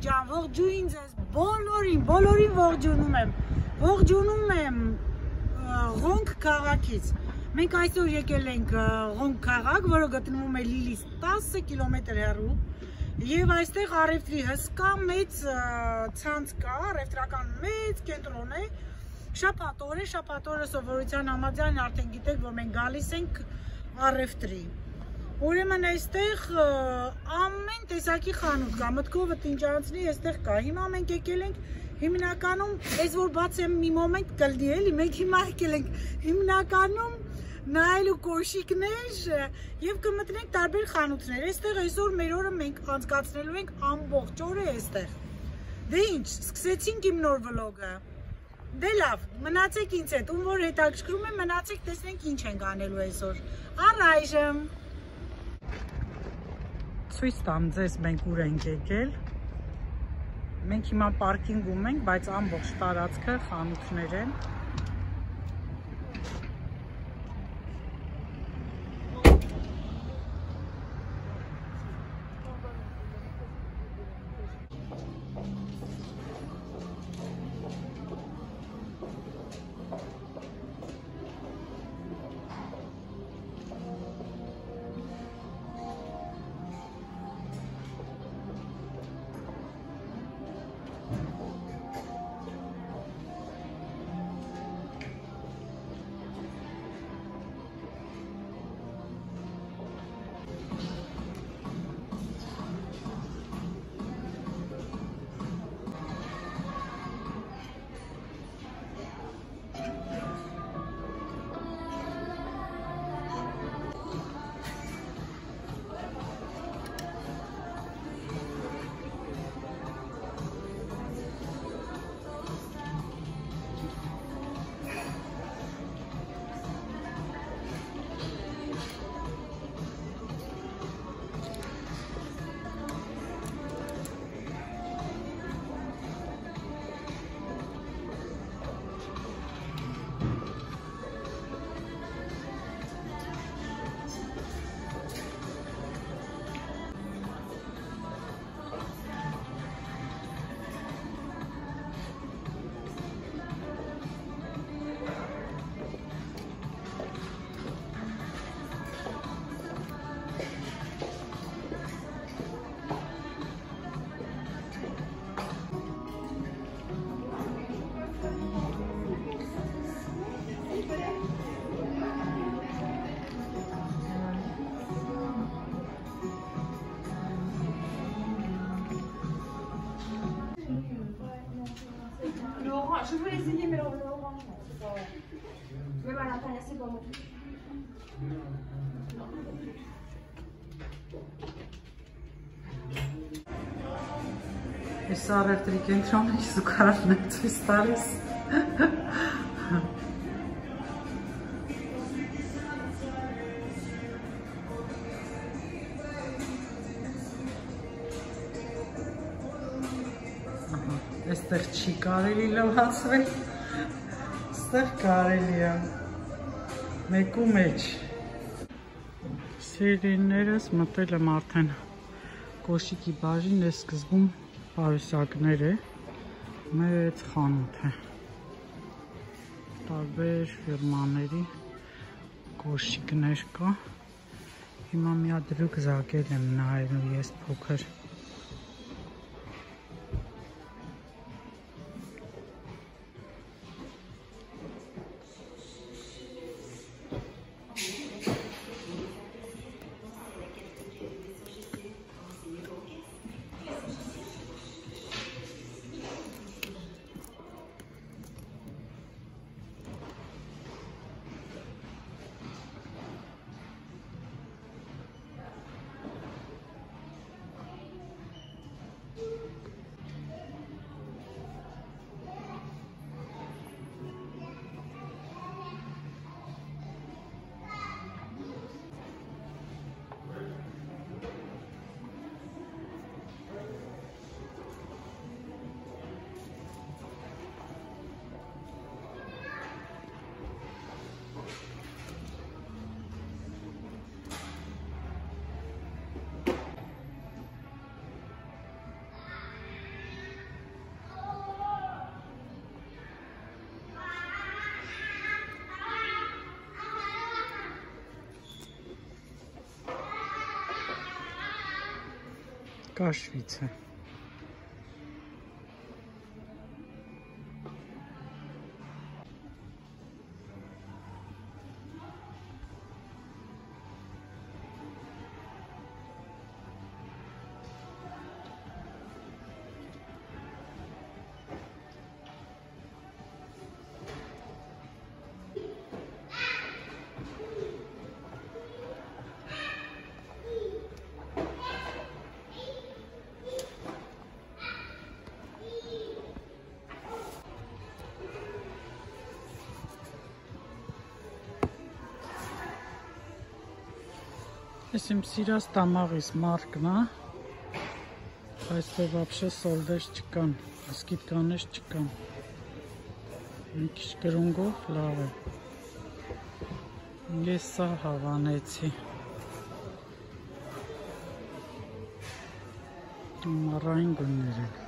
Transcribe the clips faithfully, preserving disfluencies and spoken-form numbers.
ջան, ողջույն ձեզ բոլորին, բոլորին ողջունում եմ, ողջունում եմ Ղոնք քաղաքից։ Մենք այսօր եկել ենք Ղոնք քաղաք, որը գտնվում է Լիլից տասը կիլոմետր հեռու, եւ այստեղ առևտրի հսկա մեծ ցանց կա, առևտրական մեծ կենտրոն է։ Շաբաթ օր է, շաբաթ օրը սովորության համաձայն արդեն գիտեք, որ մենք գալիս ենք առևտրի։ Ուրեմն այստեղ ամեն տեսակի խանութ կա, մտքովը տինջանցնի այստեղ կա։ Հիմա մենք եկել ենք հիմնականում, այս որ բաց եմ մի մոմենտ կլդի էլի, մենք հիմա եկել ենք հիմնականում նայելու կոշիկներ եւ կմտնենք տարբեր խանութներ։ Այստեղ այսօր մեր օրը մենք անցկացնելու ենք ամբողջ օրը այստեղ։ Դե ինչ, սկսեցինք իմ նոր վլոգը։ Դե լավ, մնացեք ինձ հետ, ում որ հետաքրքրում է, մնացեք, տեսնենք ինչ ենք անելու այսօր։ Առայժմ ցույց տամ ձեզ մենք ուր ենք եկել։ Մենք հիմա պարկինգում ենք, բայց ամբողջ տարածքը խանութներ են։ Je veux essayer, mais l'orange, non, c'est pas... Mais voilà, c'est pas bon. Այս առևտրի կենտրոնը զուգարն է ցույց տալիս։ Այստեղ չի կարելի լվացվել, այստեղ կարելի է մեկու մեջ։ Սիրելիներս մտել եմ արդեն կոշիկի բաժին, է սկզբում պարուսակներ է, մեծ խանութ է, տարբեր ֆիրմաների կոշիկներ կա, հիմա մի հատ դրուկ զակել եմ նայելու ես փոքր։ կաշվից է։ Ես իմ սիրած տամաղիս մարկն է, այստեղ вообще սոլդեր չկան, սկիթկաներ չկան, մի քիչ գրունգով լավ է, ես սա հավանեցի, մառային գույներ են։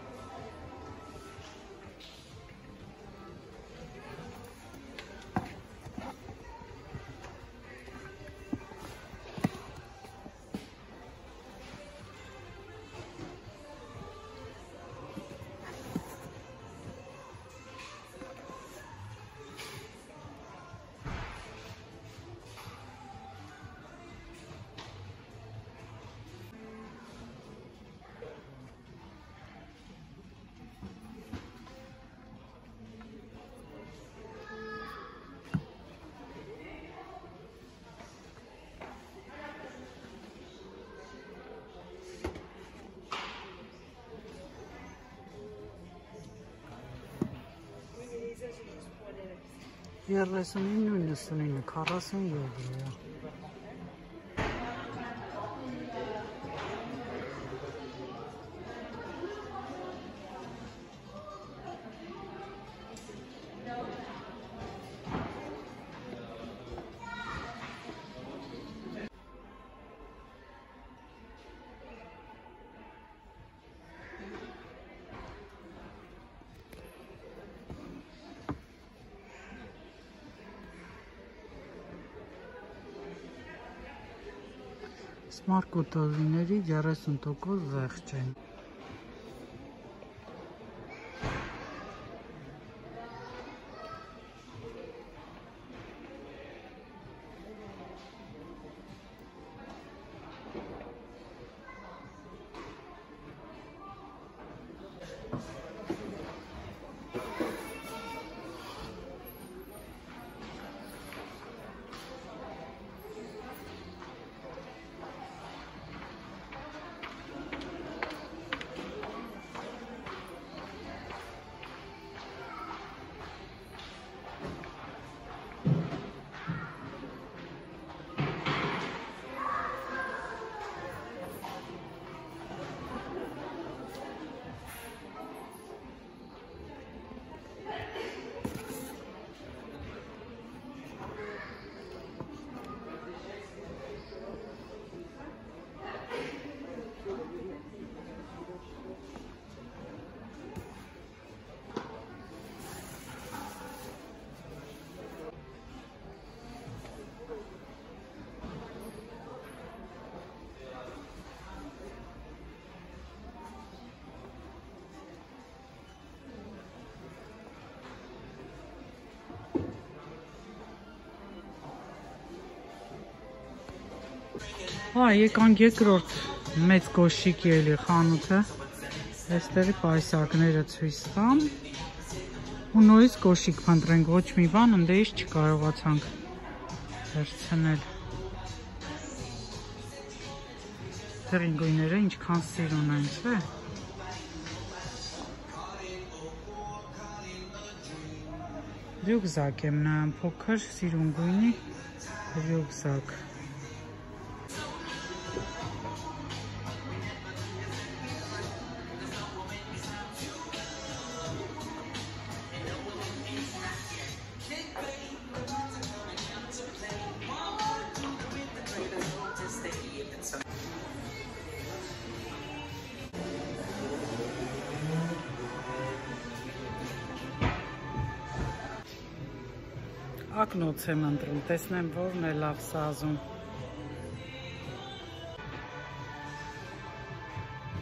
երեսունինը, նույնսունինը, քառասուն եվրո է։ Smart կոտորիների երեսուն տոկոս զեղչ են։ Հա, եկանք երկրորդ մեծ կոշիկի էլի խանութը, այստեղի պայսակները ցույց տամ, ու նորից կոշիկ փնտրենք, ոչ մի բան ընդեից չկարողացանք վերցնել։ Դերին գույները ինչքան սիրուն են, չէ՞։ Ռյուկզակ եմ նայում, փոքր սիրուն գույնի ռյուկզակ։ Ակնոց եմ ընտրում, տեսնեմ որն է լավ սազում։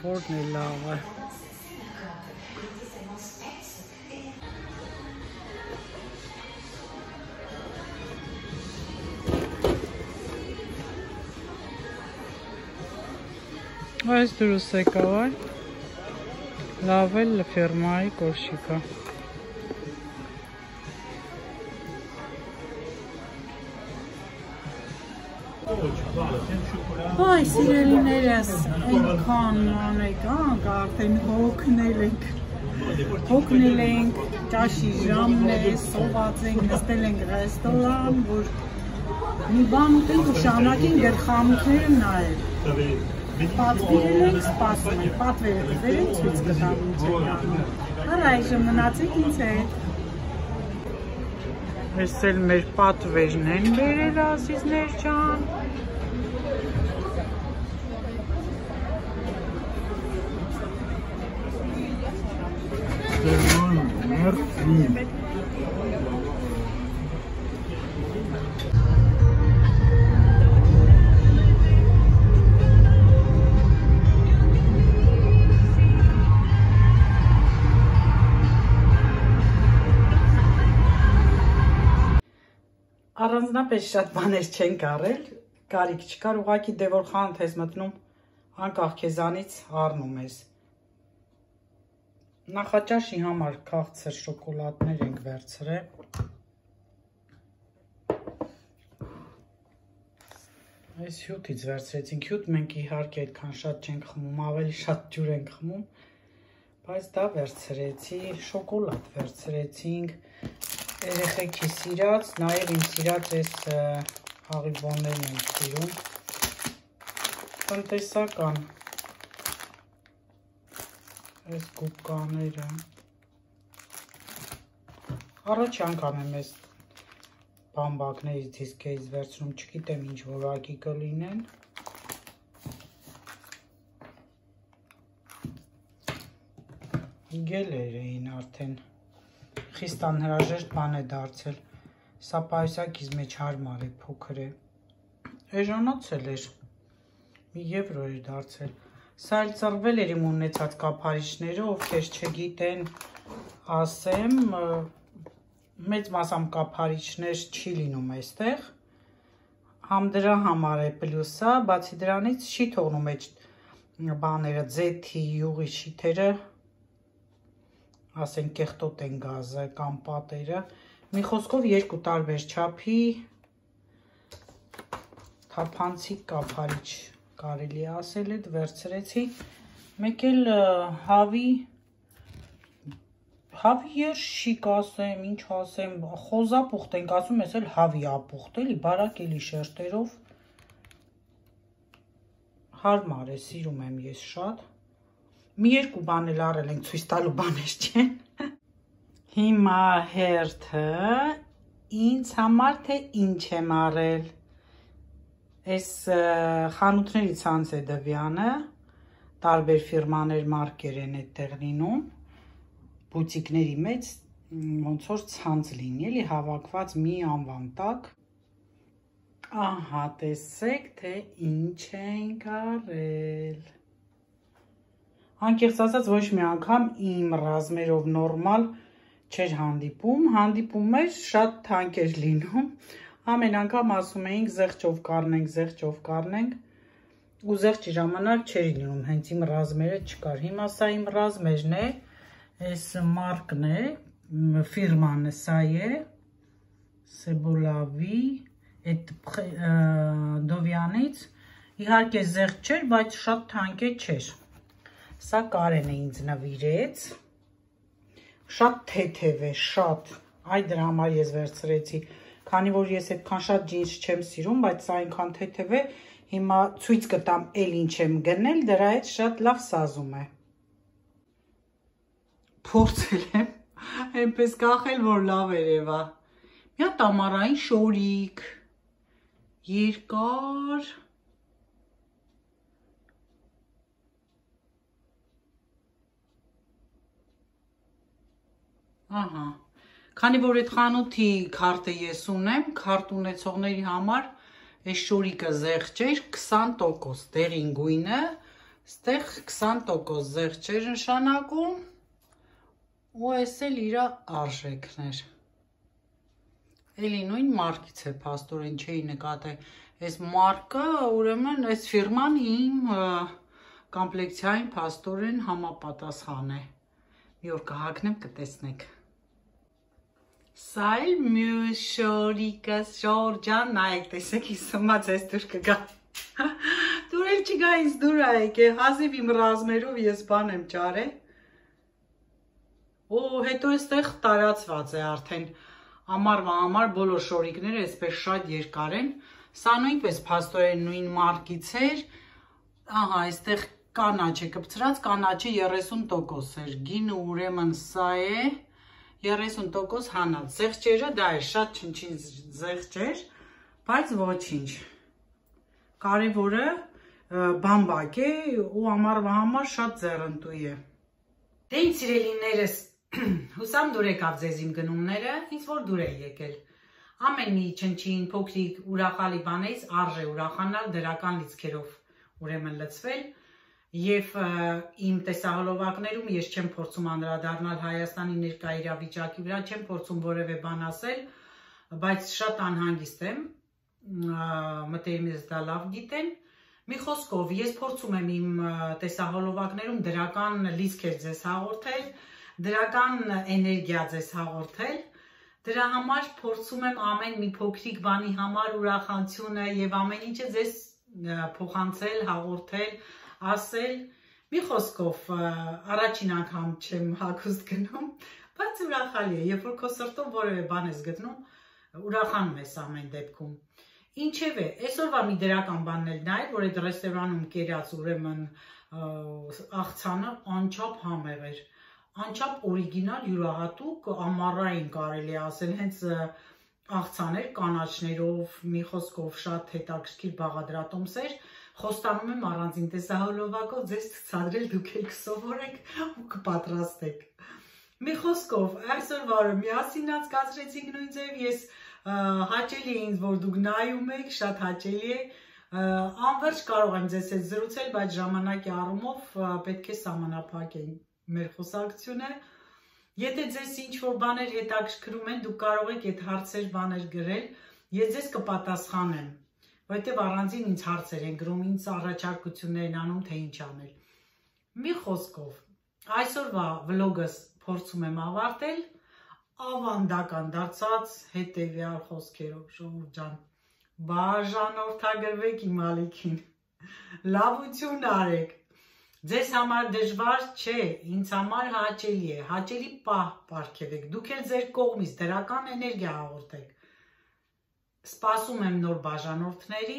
որն է լավը։ Այս դուրս եկավ այ լավ էլ ֆիրմայի կոշիկը։ Այ սիրելիներս, այնքան անեկանք, արդեն հոգնել ենք, հոգնել ենք, ճաշի ժամն է, սոված ենք, նստել ենք ռեստորան, որ մի բան ուտենք ու շարունակենք գրխանութները նայել։ Պատվիրել ենք, սպասում ենք, պատվերը դվեր ենք, ցույց կտամ ինչ ենք անում։ Առայժմ մնացեք ինձ հետ։ Այս էլ մեր պատվերն են բերել, Ազիզներ ջան։ Առանձնապես շատ բաներ չենք առել, կարիք չկար, ուղղակի դե որ խանութ ես մտնում, անկախ քեզանից առնում ես։ Նախաճաշի համար քաղցր շոկոլադներ ենք վերցրել։ Այս հյութից վերցրեցինք, հյութ մենք իհարկե այդքան շատ չենք խմում, ավելի շատ ջուր ենք խմում, բայց դա վերցրեցի, շոկոլադ վերցրեցինք, երեխեքի սիրած, նաև իմ սիրած այս հաղիվոններն եմ սիրում, տնտեսական, այս գուբկաները, առաջ անգամ եմ այս բամբակներից դիսկերից վերցնում, չգիտեմ ինչ որակի կլինեն, գելեր էին արդեն, խիստ անհրաժեշտ բան է դարձել, սա պայուսակից մեջ հարմար է, փոքր է, էժանացել էր, մի եվրո էր դարձել, սա էլ ծռվել էր իմ ունեցած կափարիչները, ովքեր չգիտեն, ասեմ, մեծ մասամբ կափարիչներ չի լինում այստեղ, համ դրա համար է պլյուսա, բացի դրանից չի թողնում այդ բաները, ձեթի, յուղի շիթերը, ասենք կեղտոտ են գազը կամ պատերը, մի խոսքով երկու տարբեր չափի թափանցիկ կափարիչ կարելի է ասել էդ վերցրեցի, մեկ էլ հավի, հավի երշիկ ասեմ, ինչ ասեմ, խոզապուխտ ենք ասում, ես էլ հավի ապուխտ էլի, բարակ էլի շերտերով, հարմար է, սիրում եմ ես շատ, մի երկու բան էլ առել ենք ցույց տալու բաներ չեն։ Հիմա հերթը ինձ համար թե ինչ եմ առել։ Այս խանութների ցանց է Դվյանը, տարբեր ֆիրմաներ մարկեր են այդտեղ լինում, բուտիկների մեջ ոնց որ ցանց լինի, էլի հավաքված մի անվան տակ։ Ահա, տեսեք, թե ինչ ենք առել։ Անկեղծ ասած ոչ մի անգամ իմ ռազմերով նորմալ չէր հանդիպում, հանդիպում էր շատ թանկ էր լինում, ամեն անգամ ասում էինք զեղչով կառնենք, զեղչով կառնենք, ու զեղչի ժամանակ չէր լինում, հենց իմ ռազմերը չկար, հիմա սա իմ ռազմերն է, այս մարկն է, ֆիրմանը սա է, Սեբոլավի, այդ Դովյանից, իհարկե զեղչ չէր, բայց շատ թանկ է չէր։ Սա Կարենը ինձ նվիրեց, շատ թեթև է, շատ, այ դրա համար ես վերցրեցի, քանի որ ես այդքան շատ ջինս չեմ սիրում, բայց սա այնքան թեթև է, հիմա ցույց կտամ էլ ինչ եմ գնել, դրա հետ շատ լավ սազում է։ Փորձել եմ, այնպես կախել, որ լավ երևա, մի հատ ամառային շորիկ, երկար, Ահա, քանի որ այդ խանութի քարտը ես ունեմ, քարտ ունեցողների համար այս շորիկը զեղչ էր, քսան տոկոս դեղին գույնը, Ստեղ քսան տոկոս զեղչ էր նշանակում ու այս էլ իր արժեքներ։ Էլի նույն մարկից է, փաստորեն չէի նկատել։ Այս մարկը, ուրեմն, այս ֆիրման իմ կոմպլեկցիային փաստորեն համապատասխան է։ Մի օր կհագնեմ, կտեսնեք։ Սա էլ մյուս շորիկս, Շորջան, նայեք, տեսեք, ինձ սմած ես դուր կգա։ Դուր էլ չգա ինձ դուր ա եկե, հազիվ իմ ռազմերով ես բան եմ ճարել։ Ու հետո այստեղ տարածված է արդեն ամառվա համար բոլոր շորիկները այսպես շատ երկար են։ Սա նույնպես փաստորեն նույն մարկից էր։ Ահա, այստեղ կանաչ է կպցրած, կանաչը երեսուն տոկոս էր, գինը ուրեմն սա է, երեսուն տոկոս հանած, զեղչերը դա է, շատ չնչին զեղչեր, բայց ոչինչ, կարևորը բամբակ է ու ամառվա համար շատ ձեռնտու է։ Դե ինձ սիրելիներս, հուսամ դուր եկավ ձեզ իմ գնումները, ինձ որ դուր է եկել, ամեն մի չնչին փոքրիկ ուրախալի բանից արժե ուրախանալ դրական լիցքերով ուրեմն լցվել և իմ տեսահոլովակներում ես չեմ փորձում անդրադառնալ Հայաստանի ներկա իրավիճակի վրա, չեմ փորձում որևէ բան ասել, բայց շատ անհանգիստ եմ, մտերիմ ես դա լավ գիտեն։ Մի խոսքով, ես փորձում եմ իմ տեսահոլովակներում դրական լիցքեր ձեզ հաղորդել, դրական էներգիա ձեզ հաղորդել, դրա համար փորձում եմ ամեն մի փոքրիկ բանի համար ուրախացությունը և ամեն ինչը ձեզ փոխանցել, հաղորդել, ասել, մի խոսքով առաջին անգամ չեմ հագուստ գնում, բայց ուրախալի է, երբ որ քո սրտում որևէ բան ես գտնում, ուրախանում ես ամեն դեպքում։ Ինչևէ, այսօրվա մի դրական բանն էլ նա է, որ այդ ռեստորանում կերած ուրեմն աղցանը անչափ համեղ էր, անչափ օրիգինալ յուրահատուկ ամառային կարելի ասել, հենց աղցաներ կանաչներով, մի խոսքով շատ հետաքրքիր բաղադրատոմս էր, խոստանում եմ առանձին տեսահոլովակով ձեզ ցուցադրել, դուք էլ կսովորեք ու կպատրաստեք։ Մի խոսքով, այսօրվա օրը միասին անցկացրեցինք նույն ձև, ես հաճելի է ինձ, որ դուք նայում եք, շատ հաճելի է, անվերջ կարող եմ ձեզ հետ զրուցել, բայց ժամանակի առումով պետք է սահմանափակենք մեր խոսակցությունը։ Եթե ձեզ ինչ-որ բաներ հետաքրքրում են, դուք կարող եք այդ հարցեր բաներ գրել, ես ձեզ կպատասխանեմ, որտեղ առանձին ինձ հարցեր են գրում, ինձ առաջարկություններ են անում, թե ինչ անել։ Մի խոսքով, այսօրվա վլոգս փորձում եմ ավարտել, ավանդական դարձած հետևյալ խոսքերով, Շուրջան ջան, բաժանորդագրվեք իմ ալիքին, լավություն արեք, ձեզ համար դժվար չէ, ինձ համար հաճելի է, հաճելի պահ պարգևեք, դուք էլ ձեր կողմից դրական էներգիա հաղորդեք, սպասում եմ նոր բաժանորդների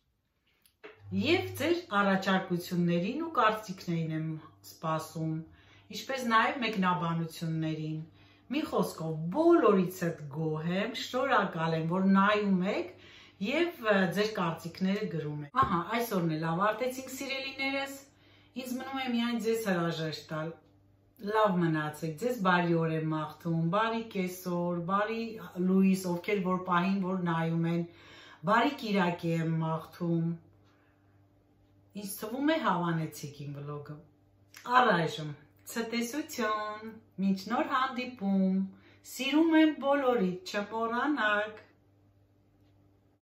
և ձեր առաջարկություններին ու կարծիքներին եմ սպասում, ինչպես նաև մեկնաբանություններին, մի խոսքով բոլորիցդ գոհ եմ, շնորհակալ եմ, որ նայում եք և ձեր կարծիքները գրում եք։ Ահա, այսօրն էլ ավարտեցինք սիրելիներս, ինձ մնում է միայն ձեզ հրաժեշտ տալ, լավ մնացեք, ձեզ բարի օր եմ մաղթում, բարի կեսօր, բարի լույս, ովքեր որ պահին, որ նայում են, բարի կիրակի եմ մաղթում, ինձ թվում է հավանեցիք իմ վլոգը, առայժմ ցտեսություն, մինչ նոր հանդիպում, սիրում եմ բոլորիդ, չմոռանաք։